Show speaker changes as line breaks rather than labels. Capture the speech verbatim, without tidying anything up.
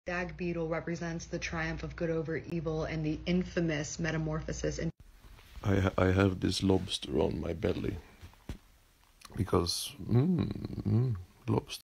Dag beetle represents the triumph of good over evil and the infamous metamorphosis. In-
I ha- I have this lobster on my belly because mm, mm, lobster.